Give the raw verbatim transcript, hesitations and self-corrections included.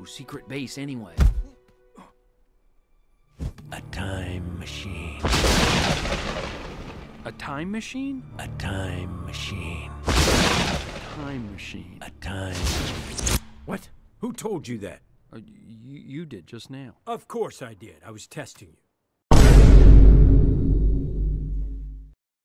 to secret base anyway? A time machine. A time machine? A time machine. Time machine. A time... What? Who told you that? Uh, you, you did just now. Of course I did. I was testing you.